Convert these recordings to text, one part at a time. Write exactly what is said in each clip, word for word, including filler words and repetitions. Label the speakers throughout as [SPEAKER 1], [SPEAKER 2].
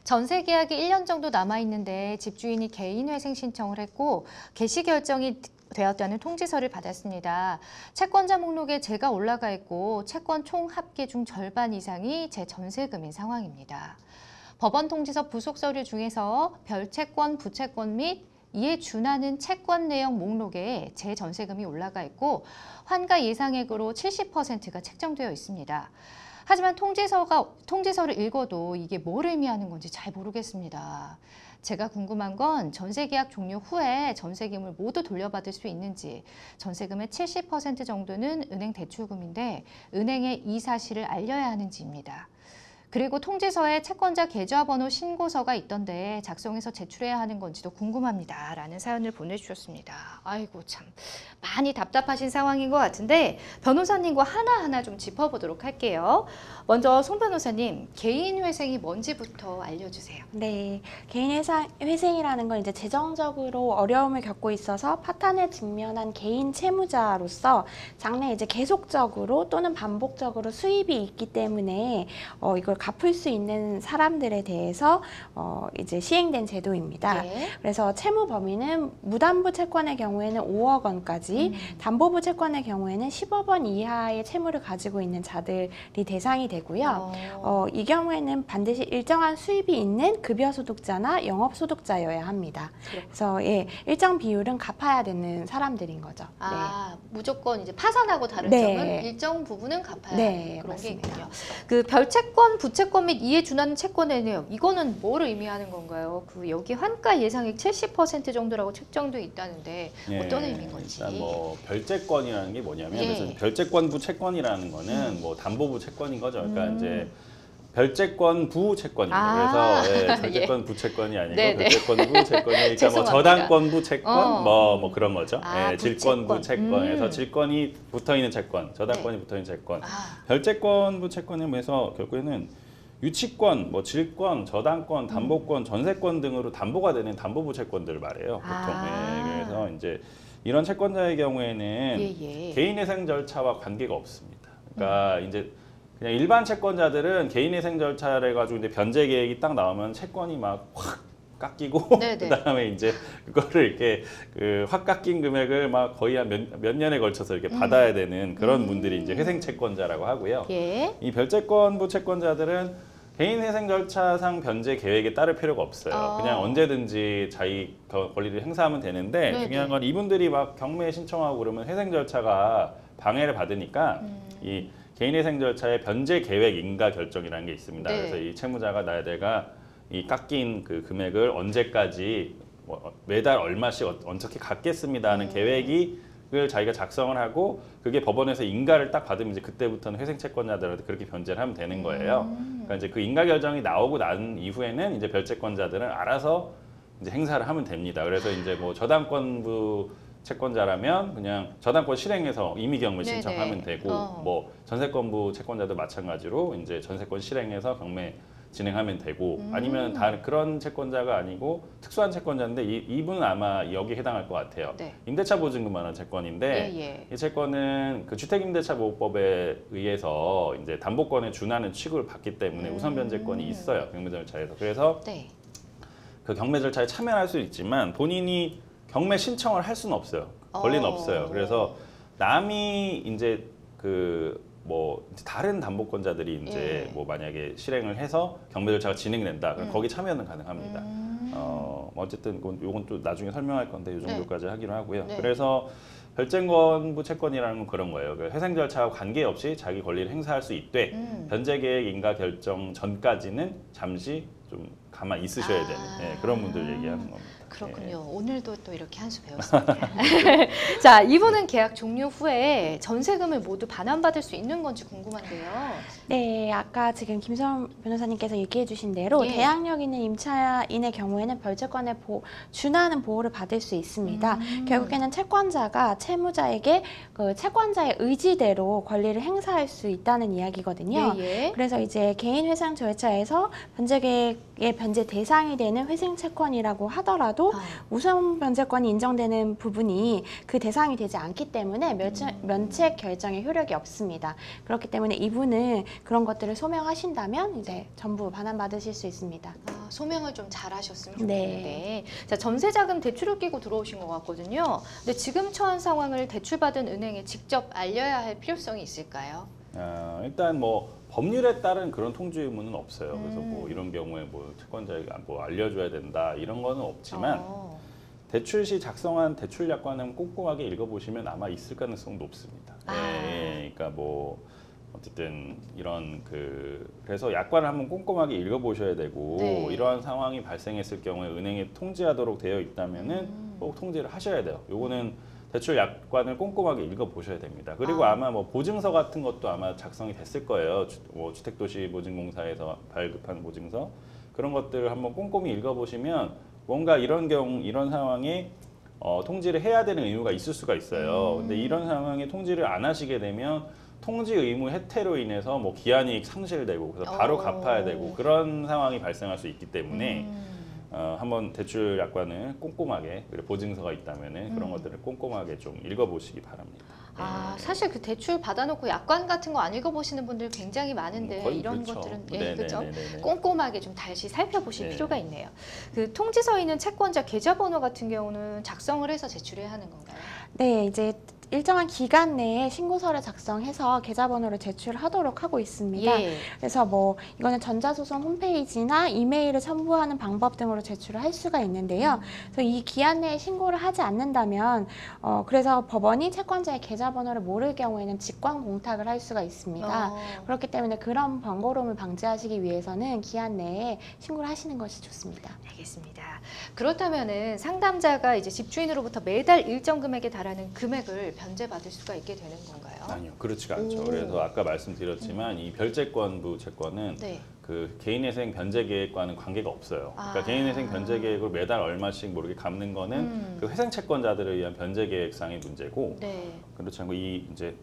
[SPEAKER 1] 전세 계약이 일 년 정도 남아있는데 집주인이 개인회생 신청을 했고 개시 결정이 되었다는 통지서를 받았습니다. 채권자 목록에 제가 올라가 있고 채권 총 합계 중 절반 이상이 제 전세금인 상황입니다. 법원 통지서 부속 서류 중에서 별채권, 부채권 및 이에 준하는 채권 내역 목록에 제 전세금이 올라가 있고 환가 예상액으로 칠십 퍼센트가 책정되어 있습니다. 하지만 통지서가, 통지서를 읽어도 이게 뭘 의미하는 건지 잘 모르겠습니다. 제가 궁금한 건 전세 계약 종료 후에 전세금을 모두 돌려받을 수 있는지, 전세금의 칠십 퍼센트 정도는 은행 대출금인데 은행에 이 사실을 알려야 하는지입니다. 그리고 통지서에 채권자 계좌번호 신고서가 있던데 작성해서 제출해야 하는 건지도 궁금합니다. 라는 사연을 보내주셨습니다. 아이고 참 많이 답답하신 상황인 것 같은데 변호사님과 하나하나 좀 짚어보도록 할게요. 먼저 송 변호사님, 개인회생이 뭔지부터 알려주세요.
[SPEAKER 2] 네, 개인회생이라는 건 이제 재정적으로 어려움을 겪고 있어서 파탄을 직면한 개인 채무자로서 장래 이제 계속적으로 또는 반복적으로 수입이 있기 때문에 어, 이걸 갚을 수 있는 사람들에 대해서 어, 이제 시행된 제도입니다. 네. 그래서 채무 범위는 무담보 채권의 경우에는 오억 원까지, 음. 담보부 채권의 경우에는 십억 원 이하의 채무를 가지고 있는 자들이 대상이 되고요. 어. 어, 이 경우에는 반드시 일정한 수입이 있는 급여 소득자나 영업 소득자여야 합니다. 그렇구나. 그래서 예, 일정 비율은 갚아야 되는 사람들인 거죠.
[SPEAKER 1] 아, 네. 무조건 이제 파산하고 다른
[SPEAKER 2] 네.
[SPEAKER 1] 점은 일정 부분은 갚아야
[SPEAKER 2] 네,
[SPEAKER 1] 하는 그런
[SPEAKER 2] 맞습니다.
[SPEAKER 1] 게 있군요. 그 별채권, 부채권 및 이에 준하는 채권의 내역, 이거는 뭘 의미하는 건가요? 그 여기 환가 예상액 칠십 퍼센트 정도라고 책정돼 있다는데 예, 어떤 의미인 건지.
[SPEAKER 3] 일단 뭐 별채권이라는 게 뭐냐면
[SPEAKER 1] 예.
[SPEAKER 3] 그래서 별채권부 채권이라는 거는 음. 뭐 담보부 채권인 거죠. 그러니까
[SPEAKER 1] 음.
[SPEAKER 3] 이제 별채권 부채권입니다. 아 그래서 예, 별채권 예. 부채권이 아니고 네네. 별채권부 채권이 그러니까 뭐 저당권부 채권 어. 뭐, 뭐 그런 거죠. 아, 예, 질권부 채권에서 음. 질권이 붙어 있는 채권, 저당권이 네. 붙어 있는 채권. 아. 별채권부 채권에 의해서 결국에는 유치권, 뭐 질권, 저당권, 담보권, 전세권 등으로 담보가 되는 담보부 채권들을 말해요. 보통. 아. 예, 그래서 이제 이런 채권자의 경우에는 예, 예. 개인회생 절차와 관계가 없습니다. 그러니까 음. 이제 그냥 일반 채권자들은 개인회생 절차를 해가지고 이제 변제 계획이 딱 나오면 채권이 막 확 깎이고 그다음에 이제 그거를 이렇게 그 확 깎인 금액을 막 거의 한 몇 몇 년에 걸쳐서 이렇게 음. 받아야 되는 그런 음. 분들이 이제 회생 채권자라고 하고요. 예. 이 별채권부 채권자들은 개인회생 절차상 변제 계획에 따를 필요가 없어요. 어. 그냥 언제든지 자기 권리를 행사하면 되는데 네네. 중요한 건 이분들이 막 경매 신청하고 그러면 회생 절차가 방해를 받으니까 음. 이 개인회생 절차의 변제 계획 인가 결정이라는 게 있습니다. 네. 그래서 이 채무자가 나야 내가 이 깎인 그 금액을 언제까지 뭐 매달 얼마씩 어떻게 갚겠습니다 하는 음. 계획이 을 자기가 작성을 하고 그게 법원에서 인가를 딱 받으면 이제 그때부터는 회생 채권자들한테 그렇게 변제를 하면 되는 거예요. 음. 그러니까 이제 그 인가 결정이 나오고 난 이후에는 이제 별채권자들은 알아서 이제 행사를 하면 됩니다. 그래서 이제 뭐 저당권부 채권자라면 그냥 저당권 실행해서 임의 경매 신청하면 되고 어. 뭐 전세권부 채권자도 마찬가지로 이제 전세권 실행해서 경매 진행하면 되고 음. 아니면 다른 그런 채권자가 아니고 특수한 채권자인데 이, 이분은 아마 여기에 해당할 것 같아요. 네. 임대차 보증금만한 채권인데 예, 예. 이 채권은 그 주택임대차보호법에 의해서 이제 담보권에 준하는 취급을 받기 때문에 음. 우선 변제권이 있어요. 경매 절차에서. 그래서 네. 그 경매 절차에 참여할 수 있지만 본인이 경매 신청을 할 수는 없어요. 권리는 어. 없어요. 그래서 남이 이제 그 뭐 다른 담보권자들이 이제 예. 뭐 만약에 실행을 해서 경매 절차가 진행된다. 그럼 음. 거기 참여는 가능합니다. 음. 어 어쨌든 이건 또 나중에 설명할 건데 이 정도까지 네. 하기로 하고요. 네. 그래서 별채권부 채권이라는 건 그런 거예요. 그 회생 절차와 관계없이 자기 권리를 행사할 수 있되 음. 변제 계획 인가 결정 전까지는 잠시 좀 가만 있으셔야 아. 되는 네, 그런 분들 얘기하는 겁니다.
[SPEAKER 1] 그렇군요. 예. 오늘도 또 이렇게 한 수 배웠습니다. 자, 이분은 계약 종료 후에 전세금을 모두 반환받을 수 있는 건지 궁금한데요.
[SPEAKER 2] 네, 아까 지금 김수원 변호사님께서 얘기해 주신 대로 예. 대항력 있는 임차인의 경우에는 별채권에 보, 준하는 보호를 받을 수 있습니다. 음. 결국에는 채권자가 채무자에게 그 채권자의 의지대로 권리를 행사할 수 있다는 이야기거든요. 예, 예. 그래서 이제 개인회생 절차에서 변제 계획의 변제 대상이 되는 회생 채권이라고 하더라도 아. 우선 변제권이 인정되는 부분이 그 대상이 되지 않기 때문에 면책, 음. 면책 결정의 효력이 없습니다. 그렇기 때문에 이분은 그런 것들을 소명하신다면 이제 전부 반환받으실 수 있습니다. 아.
[SPEAKER 1] 아, 소명을 좀 잘하셨으면
[SPEAKER 2] 네.
[SPEAKER 1] 좋겠는데, 자, 전세자금 대출을 끼고 들어오신 것 같거든요. 근데 지금 처한 상황을 대출받은 은행에 직접 알려야 할 필요성이 있을까요?
[SPEAKER 3] 아, 일단 뭐 법률에 따른 그런 통지 의무는 없어요. 그래서
[SPEAKER 1] 음.
[SPEAKER 3] 뭐 이런 경우에 뭐 채권자에게 뭐 알려줘야 된다 이런 거는 없지만
[SPEAKER 1] 어.
[SPEAKER 3] 대출 시 작성한 대출 약관은 꼼꼼하게 읽어보시면 아마 있을 가능성이 높습니다.
[SPEAKER 1] 아.
[SPEAKER 3] 예, 그러니까 뭐 어쨌든 이런 그 그래서 약관을 한번 꼼꼼하게 읽어보셔야 되고
[SPEAKER 1] 네.
[SPEAKER 3] 이러한 상황이 발생했을 경우에 은행에 통지하도록 되어 있다면은
[SPEAKER 1] 음.
[SPEAKER 3] 꼭 통지를 하셔야 돼요. 요거는 대출 약관을 꼼꼼하게 읽어보셔야 됩니다. 그리고
[SPEAKER 1] 아.
[SPEAKER 3] 아마 뭐 보증서 같은 것도 아마 작성이 됐을 거예요. 주, 뭐 주택도시보증공사에서 발급한 보증서 그런 것들을 한번 꼼꼼히 읽어보시면 뭔가 이런 경우 이런 상황에 어, 통지를 해야 되는 의무가 있을 수가 있어요.
[SPEAKER 1] 음.
[SPEAKER 3] 근데 이런 상황에 통지를 안 하시게 되면 통지 의무 해태로 인해서 뭐 기한이 상실되고 그래서 바로
[SPEAKER 1] 어.
[SPEAKER 3] 갚아야 되고 그런 상황이 발생할 수 있기 때문에
[SPEAKER 1] 음.
[SPEAKER 3] 어, 한번 대출 약관을 꼼꼼하게 그리고 보증서가 있다면은 그런
[SPEAKER 1] 음.
[SPEAKER 3] 것들을 꼼꼼하게 좀 읽어보시기 바랍니다.
[SPEAKER 1] 아,
[SPEAKER 3] 예.
[SPEAKER 1] 사실 그 대출 받아놓고 약관 같은 거 안 읽어보시는 분들 굉장히 많은데
[SPEAKER 3] 음, 거의
[SPEAKER 1] 이런
[SPEAKER 3] 그렇죠.
[SPEAKER 1] 것들은 예,
[SPEAKER 3] 네네네네네.
[SPEAKER 1] 그렇죠. 꼼꼼하게 좀 다시 살펴보실
[SPEAKER 3] 네.
[SPEAKER 1] 필요가 있네요. 그 통지서에 있는 채권자 계좌번호 같은 경우는 작성을 해서 제출해야 하는 건가요?
[SPEAKER 2] 네, 이제 일정한 기간 내에 신고서를 작성해서 계좌번호를 제출하도록 하고 있습니다.
[SPEAKER 1] 예.
[SPEAKER 2] 그래서 뭐 이거는 전자소송 홈페이지나 이메일을 첨부하는 방법 등으로 제출을 할 수가 있는데요. 그래서 이 기한 내에 신고를 하지 않는다면 어 그래서 법원이 채권자의 계좌번호를 모를 경우에는 직권 공탁을 할 수가 있습니다.
[SPEAKER 1] 어.
[SPEAKER 2] 그렇기 때문에 그런 번거로움을 방지하시기 위해서는 기한 내에 신고를 하시는 것이 좋습니다.
[SPEAKER 1] 알겠습니다. 그렇다면은 상담자가 이제 집주인으로부터 매달 일정 금액에 달하는 금액을 변제받을 수가 있게 되는 건가요?
[SPEAKER 3] 아니요, 그렇지가 않죠.
[SPEAKER 1] 오.
[SPEAKER 3] 그래서 아까 말씀드렸지만 이 별채권부 채권은
[SPEAKER 1] 네.
[SPEAKER 3] 그 개인회생 변제 계획과는 관계가 없어요. 그러니까
[SPEAKER 1] 아.
[SPEAKER 3] 개인회생 변제 계획으로 매달 얼마씩 모르게 갚는 거는
[SPEAKER 1] 음.
[SPEAKER 3] 그 회생 채권자들을 위한 변제 계획상의 문제고
[SPEAKER 1] 네.
[SPEAKER 3] 그렇지 않고 이 이제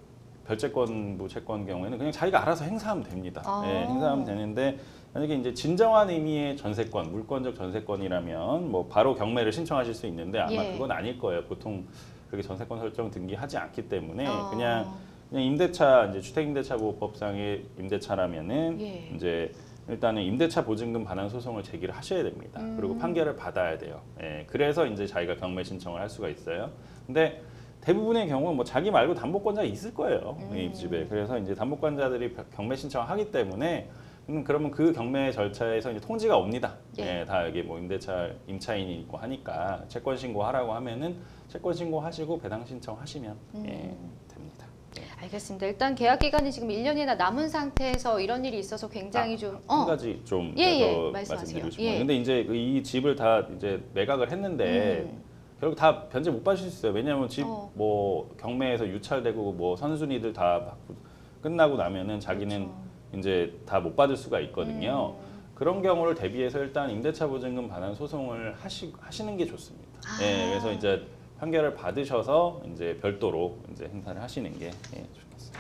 [SPEAKER 3] 별채권부 채권 경우에는 그냥 자기가 알아서 행사하면 됩니다.
[SPEAKER 1] 아.
[SPEAKER 3] 예, 행사하면 되는데 만약에 이제 진정한 의미의 전세권, 물권적 전세권이라면 뭐 바로 경매를 신청하실 수 있는데 아마
[SPEAKER 1] 예.
[SPEAKER 3] 그건 아닐 거예요. 보통 그렇게 전세권 설정 등기하지 않기 때문에
[SPEAKER 1] 어.
[SPEAKER 3] 그냥 그냥 임대차 이제 주택임대차보호법상의 임대차라면은
[SPEAKER 1] 예.
[SPEAKER 3] 이제 일단은 임대차 보증금 반환 소송을 제기를 하셔야 됩니다.
[SPEAKER 1] 음.
[SPEAKER 3] 그리고 판결을 받아야 돼요. 예, 그래서 이제 자기가 경매 신청을 할 수가 있어요. 근데 대부분의 경우 뭐 자기 말고 담보권자가 있을 거예요.
[SPEAKER 1] 음.
[SPEAKER 3] 이 집에. 그래서 이제 담보권자들이 경매 신청을 하기 때문에 음, 그러면 그 경매 절차에서 이제 통지가 옵니다.
[SPEAKER 1] 예.
[SPEAKER 3] 예, 다 여기 뭐 임대차 임차인이 있고 하니까 채권 신고하라고 하면은 채권 신고하시고 배당 신청하시면
[SPEAKER 1] 음.
[SPEAKER 3] 예, 됩니다. 예.
[SPEAKER 1] 알겠습니다. 일단 계약 기간이 지금 일 년이나 남은 상태에서 이런 일이 있어서 굉장히
[SPEAKER 3] 아,
[SPEAKER 1] 좀
[SPEAKER 3] 한 가지 좀
[SPEAKER 1] 예, 예.
[SPEAKER 3] 더
[SPEAKER 1] 말씀하세요.
[SPEAKER 3] 말씀드리고 싶어요.
[SPEAKER 1] 예.
[SPEAKER 3] 근데 이제 그이 집을 다 이제 매각을 했는데
[SPEAKER 1] 음.
[SPEAKER 3] 결국 다 변제 못 받으실 수 있어요. 왜냐하면 집
[SPEAKER 1] 어.
[SPEAKER 3] 뭐 경매에서 유찰되고 뭐 선순위들 다 받고 끝나고 나면은 자기는
[SPEAKER 1] 그렇죠.
[SPEAKER 3] 이제 다 못 받을 수가 있거든요.
[SPEAKER 1] 음.
[SPEAKER 3] 그런 경우를 대비해서 일단 임대차 보증금 반환 소송을 하시, 하시는 게 좋습니다.
[SPEAKER 1] 아.
[SPEAKER 3] 예, 그래서 이제 판결을 받으셔서 이제 별도로 이제 행사를 하시는 게 예, 좋겠습니다.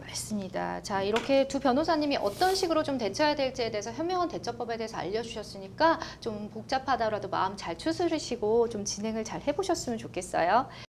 [SPEAKER 1] 맞습니다. 자, 이렇게 두 변호사님이 어떤 식으로 좀 대처해야 될지에 대해서 현명한 대처법에 대해서 알려주셨으니까 좀 복잡하더라도 마음 잘 추스르시고 좀 진행을 잘 해보셨으면 좋겠어요.